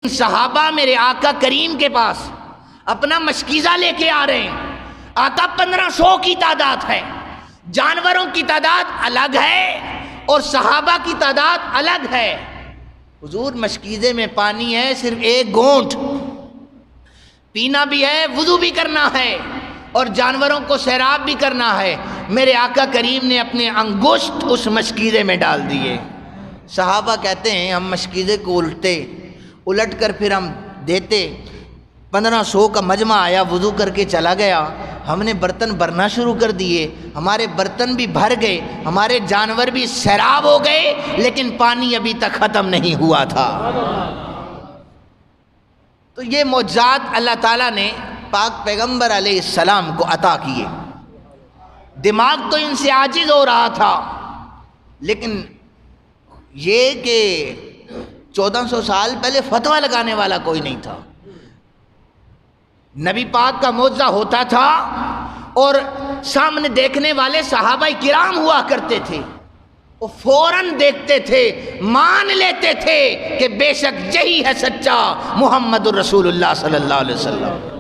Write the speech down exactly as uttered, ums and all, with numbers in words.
صحابہ میرے آقا کریم کے پاس اپنا مشکیزہ لے کے آ رہے ہیں. آقا پندرہ سو کی تعداد ہے، جانوروں کی تعداد الگ ہے اور صحابہ کی تعداد الگ ہے. حضور مشکیزے میں پانی ہے صرف ایک گھونٹ، پینا بھی ہے، وضو بھی کرنا ہے اور جانوروں کو سیراب بھی کرنا ہے. میرے آقا کریم نے اپنے انگشت اس مشکیزے میں ڈال دیے. صحابہ کہتے ہیں ہم مشکیزے کو الٹے الٹ کر پھر ہم دیتے. پندرہ سو کا مجمع آیا، وضو کر کے چلا گیا. ہم نے برتن بھرنا شروع کر دیے، ہمارے برتن بھی بھر گئے، ہمارے جانور بھی سیراب ہو گئے، لیکن پانی ابھی تک ختم نہیں ہوا تھا. تو یہ معجزات اللہ تعالیٰ نے پاک پیغمبر علیہ السلام کو عطا کیے. دماغ تو ان سے عاجز ہو رہا تھا، لیکن یہ کہ چودہ سو سال پہلے فتویٰ لگانے والا کوئی نہیں تھا. نبی پاک کا معجزہ ہوتا تھا اور سامنے دیکھنے والے صحابہ کرام ہوا کرتے تھے، وہ فوراً دیکھتے تھے، مان لیتے تھے کہ بے شک یہی ہے سچا محمد الرسول اللہ صلی اللہ علیہ وسلم.